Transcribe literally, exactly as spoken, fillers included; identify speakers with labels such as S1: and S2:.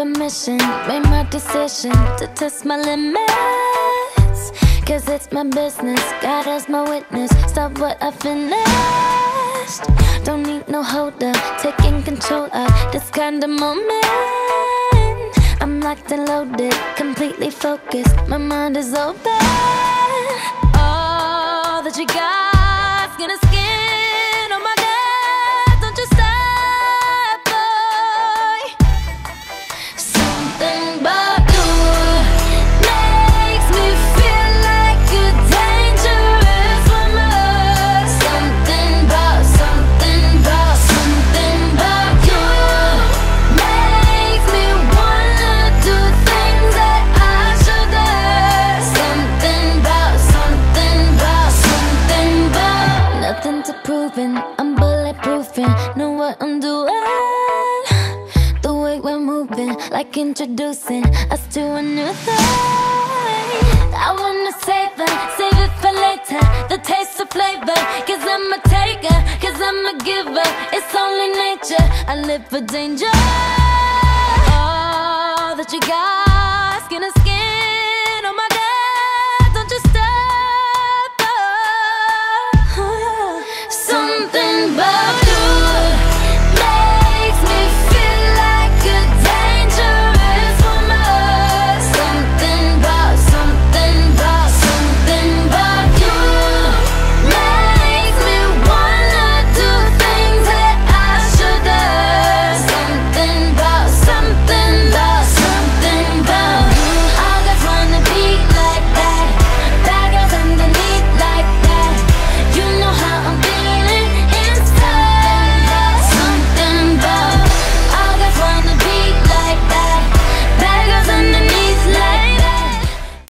S1: permission, made my decision to test my limits. Cause it's my business, God as my witness. Stop what I finished. Don't need no holder, taking control of this kind of moment. I'm locked and loaded, completely focused, my mind is open. All that you got's gonna skin on my neck. Don't you stop, boy. Something about you makes me feel like a dangerous woman. Something about, something about, something about you makes me wanna do things that I shouldn't. Something about, something about, something about. Nothing to proving, I'm bulletproofing, know what I'm doing. The way we're moving, like introducing us to a new thing. I wanna save it, save it for later, the taste of flavor. Cause I'm a taker, cause I'm a giver. It's only nature, I live for danger. All that you got's gonna scare